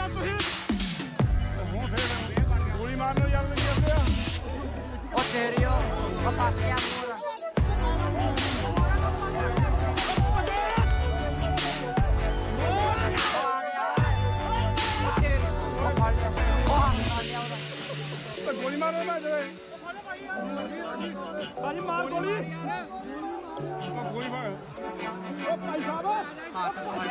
ਗੋਲੀ ਮਾਰ ਲਓ ਯਾਰ ਲੱਗੀ ਜਾਂਦੇ ਆ ਉਹ ਤੇਰੀ ਉਹ ਪਾਸਿਆਂ ਨੂੰ ਗੋਲੀ ਮਾਰ ਲੈ ਭਾਜੀ ਮਾਰ ਗੋਲੀ ਗੋਲੀ ਮਾਰ ਉਹ ਭਾਈ ਸਾਹਿਬ